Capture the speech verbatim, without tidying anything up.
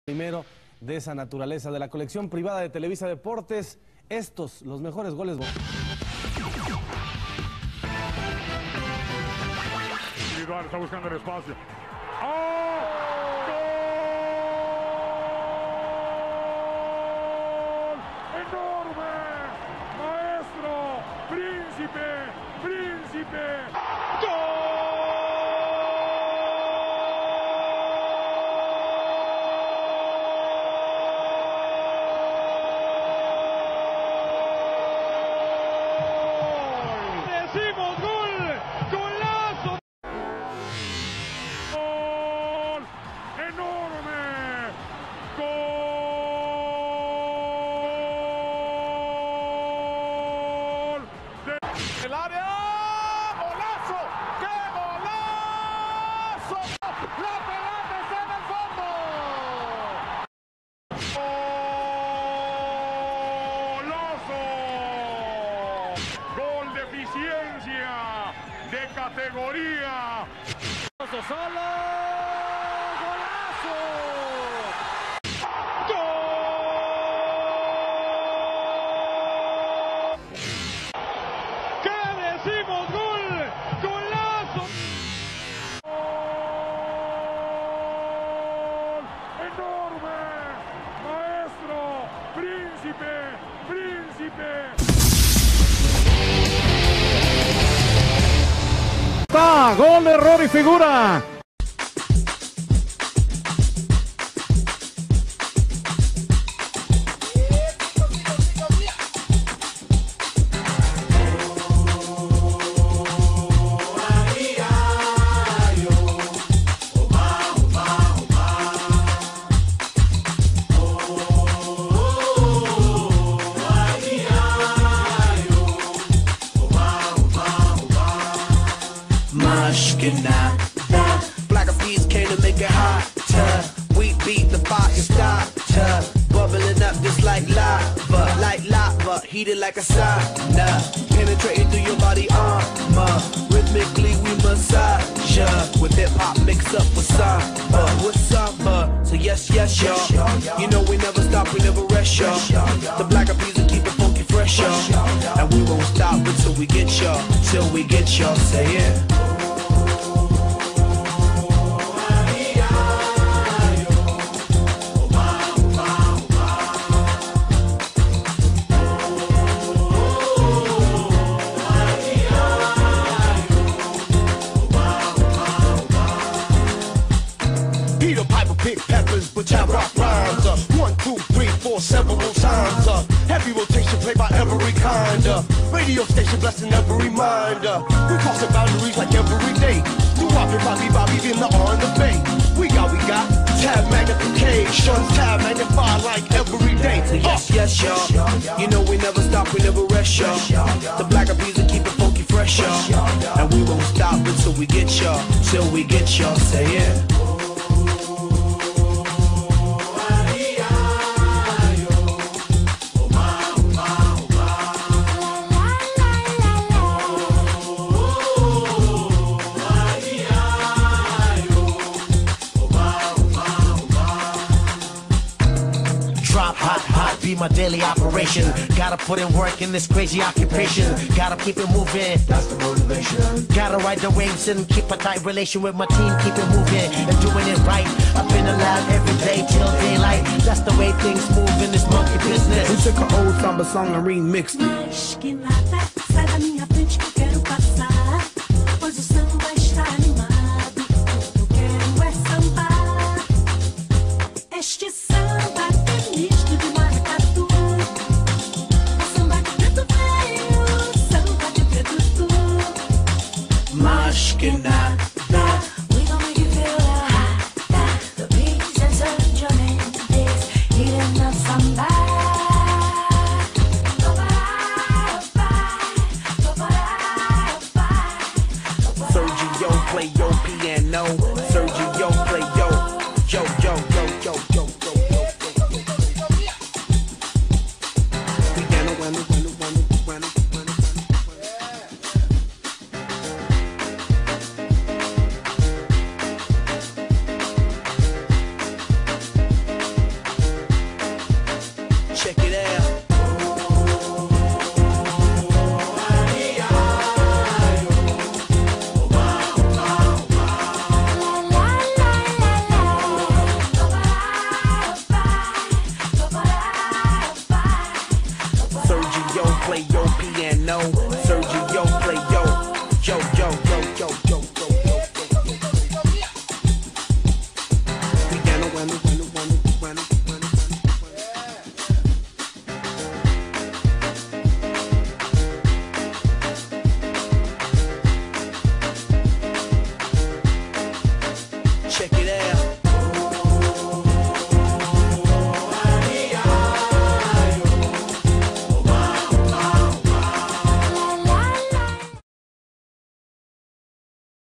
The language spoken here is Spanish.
Primero de esa naturaleza, de la colección privada de Televisa Deportes, estos, los mejores goles. Individual, está buscando el espacio. ¡Oh! ¡Gol! ¡Enorme! ¡Maestro! ¡Príncipe! ¡Príncipe! ¡Gol! El área, golazo, qué golazo, la pelota está en el fondo, golazo, gol de eficiencia, de categoría, solo, golazo. ¡Decimos gol! ¡Golazo! ¡Gol! ¡Enorme! ¡Maestro! ¡Príncipe! ¡Príncipe! ¡Está! ¡Gol, error y figura! Black Eyed Peas came to make it hotter. We beat the fire starter, bubbling up just like lava, like lava, heated like a sauna, penetrating through your body armor. Rhythmically we massage ya, with hip hop mixed up with samba, with samba. So yes, yes, y'all. You know we never stop, we never rest, y'all. The Black Eyed Peas will keep it funky fresh, y'all. And we won't stop until we get y'all, till we get y'all. Say it. Peter Piper pick peppers, but I rock rhymes. Uh, one, two, three, four, several times. Uh, heavy rotation played by every kind. Uh, radio station blessing every mind. Uh, we crossing boundaries like every day. Do Bobby, Bobby, Bobby, in the on the bay. We got, we got tab magnification, tab magnified like every day. So yes, yes, y'all. You know we never stop, we never rest, y'all. The Black Eyed Peas will keep it funky fresh, y'all. And we won't stop until we get y'all, till we get y'all. Say it. Drop hot, hot, be my daily operation. Gotta put in work in this crazy occupation. Gotta keep it moving, that's the motivation. Gotta ride the waves and keep a tight relation with my team. Keep it moving and doing it right. I've been alive every day till daylight. That's the way things move in this monkey business. We took an old samba song and remixed it. Mas que nada, sai da minha frente que eu quero passar. Pois o samba está animado. Eu quero é sambar. Este samba é misto de maracatu. O samba de preto veio, samba de preto tu. Mas que nada. We gon' make you feel hot. The beats and your name is eating up somebody.